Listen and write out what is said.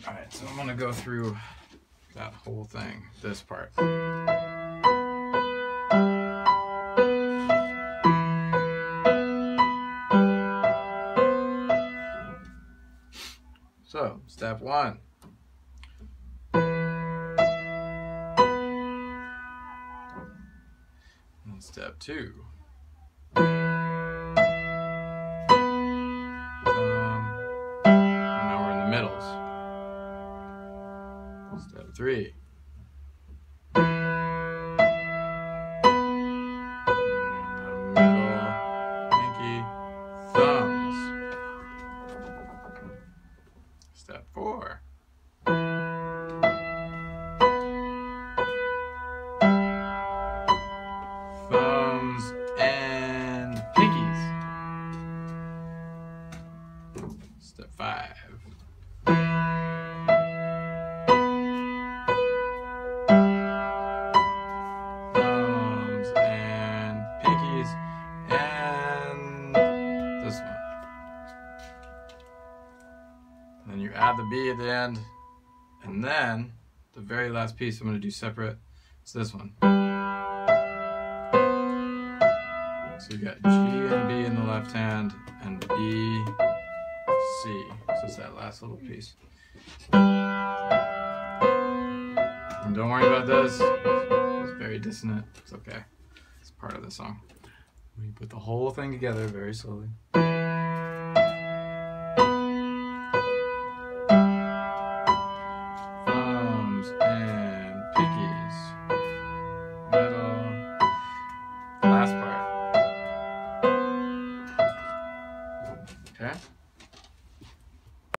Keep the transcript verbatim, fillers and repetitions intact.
Alright, so I'm gonna go through that whole thing, this part. So, step one. And step two. Um, and now we're in the middles. Step three. Middle, pinky, thumbs. Step four. Thumbs and pinkies. Step five. Thumbs and pinkies and this one. And then you add the B at the end, and then the very last piece I'm going to do separate is this one. So you got G and B in the left hand and B, C. So it's that last little piece. And don't worry about this. It's very dissonant. It's okay. It's part of the song. We put the whole thing together very slowly.